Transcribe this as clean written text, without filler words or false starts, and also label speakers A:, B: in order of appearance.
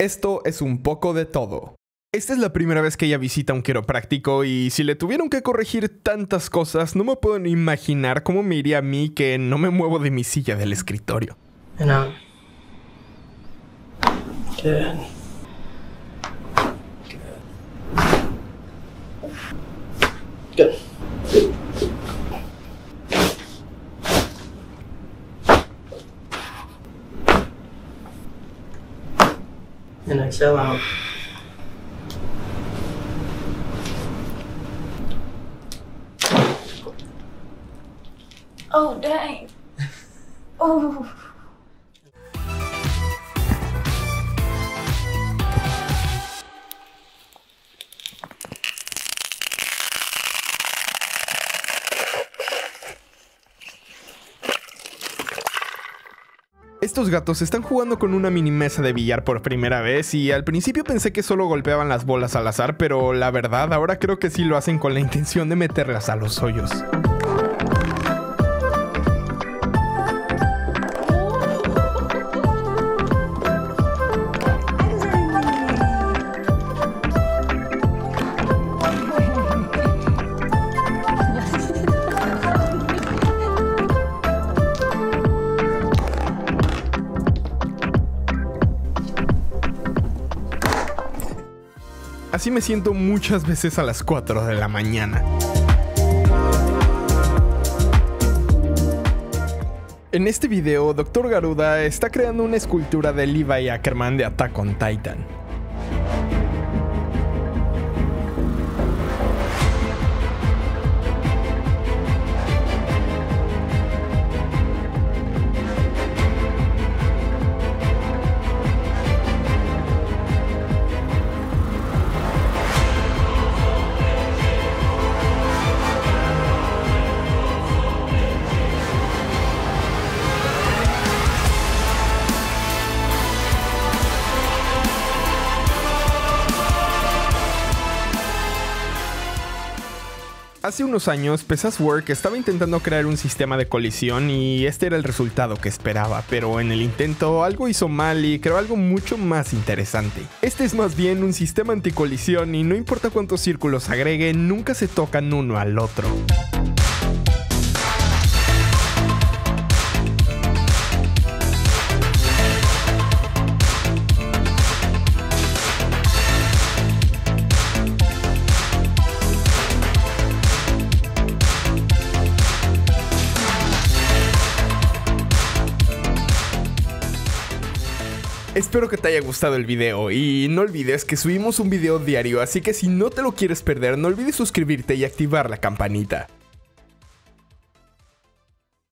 A: Esto es un poco de todo. Esta es la primera vez que ella visita un quiropráctico y si le tuvieron que corregir tantas cosas, no me puedo ni imaginar cómo me iría a mí que no me muevo de mi silla del escritorio.
B: No. Good. Good. And exhale out.
C: Oh, dang. Oh.
A: Estos gatos están jugando con una mini mesa de billar por primera vez y al principio pensé que solo golpeaban las bolas al azar, pero la verdad ahora creo que sí lo hacen con la intención de meterlas a los hoyos. Así me siento muchas veces a las 4 de la mañana. En este video, Dr. Garuda está creando una escultura de Levi Ackerman de Attack on Titan. Hace unos años, Pesas Work estaba intentando crear un sistema de colisión y este era el resultado que esperaba, pero en el intento algo hizo mal y creó algo mucho más interesante. Este es más bien un sistema anticolisión y no importa cuántos círculos agregue, nunca se tocan uno al otro. Espero que te haya gustado el video y no olvides que subimos un video diario, así que si no te lo quieres perder, no olvides suscribirte y activar la campanita.